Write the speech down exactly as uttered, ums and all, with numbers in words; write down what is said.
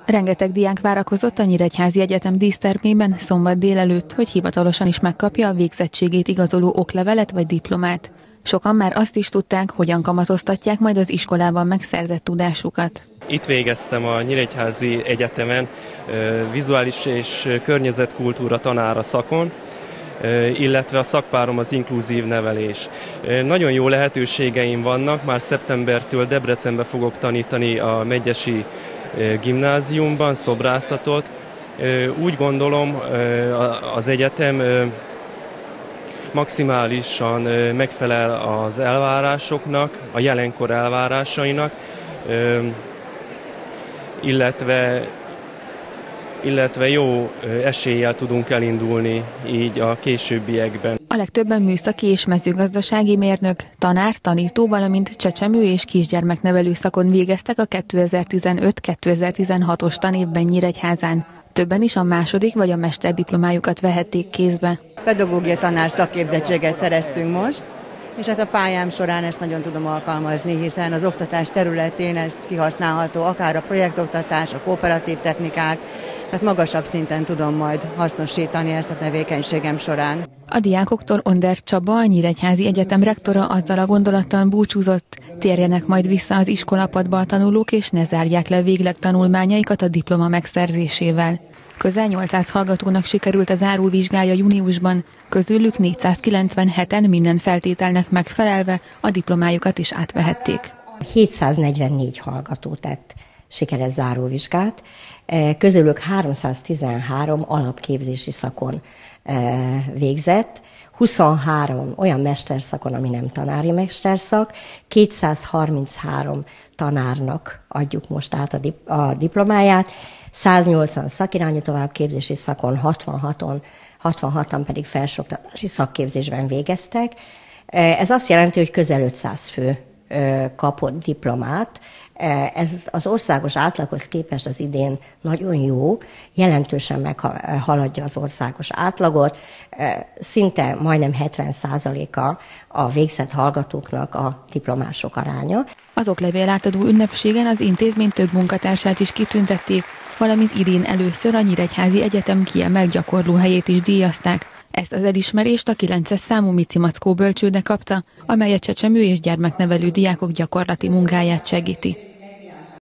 Rengeteg diák várakozott a Nyíregyházi Egyetem dísztermében szombat délelőtt, hogy hivatalosan is megkapja a végzettségét igazoló oklevelet vagy diplomát. Sokan már azt is tudták, hogyan kamatoztatják majd az iskolában megszerzett tudásukat. Itt végeztem a Nyíregyházi Egyetemen vizuális és környezetkultúra tanára szakon, illetve a szakpárom az inkluzív nevelés. Nagyon jó lehetőségeim vannak, már szeptembertől Debrecenbe fogok tanítani a Megyesi gimnáziumban szobrászatot. Úgy gondolom, az egyetem maximálisan megfelel az elvárásoknak, a jelenkor elvárásainak, illetve, illetve jó eséllyel tudunk elindulni így a későbbiekben. A legtöbben műszaki és mezőgazdasági mérnök, tanár, tanító, valamint csecsemő és kisgyermeknevelő szakon végeztek a kétezer-tizenöt kétezer-tizenhatos tanévben Nyíregyházán. Többen is a második vagy a mesterdiplomájukat vehették kézbe. Pedagógia tanár szakképzettséget szereztünk most, és hát a pályám során ezt nagyon tudom alkalmazni, hiszen az oktatás területén ezt kihasználható, akár a projektoktatás, a kooperatív technikák, tehát magasabb szinten tudom majd hasznosítani ezt a tevékenységem során. A diákoktól Onder Csaba, a Nyíregyházi Egyetem rektora azzal a gondolattal búcsúzott, térjenek majd vissza az iskolapadba a tanulók, és ne zárják le végleg tanulmányaikat a diploma megszerzésével. Közel nyolcszáz hallgatónak sikerült a záróvizsgája júniusban, közülük négyszázkilencvenheten minden feltételnek megfelelve a diplomájukat is átvehették. hétszáznegyvennégy hallgató tett sikeres záróvizsgát, közülük háromszáztizenhárom alapképzési szakon végzett, huszonhárom olyan mesterszakon, ami nem tanári mesterszak, kétszázharminchárom tanárnak adjuk most át a, dip- a diplomáját, száznyolcvan szakirányú továbbképzési szakon, hatvanhaton, hatvanhatan pedig felsőoktatási szakképzésben végeztek. Ez azt jelenti, hogy közel ötszáz fő kapott diplomát. Ez az országos átlaghoz képest az idén nagyon jó, jelentősen meghaladja az országos átlagot, szinte majdnem hetven százaléka a végzett hallgatóknak a diplomások aránya. Az oklevél átadó ünnepségen az intézmény több munkatársát is kitüntették, valamint idén először a Nyíregyházi Egyetem kiemelt gyakorlóhelyét is díjazták. Ezt az elismerést a kilences számú Mici Mackó bölcsőde kapta, amely a csecsemő és gyermeknevelő diákok gyakorlati munkáját segíti.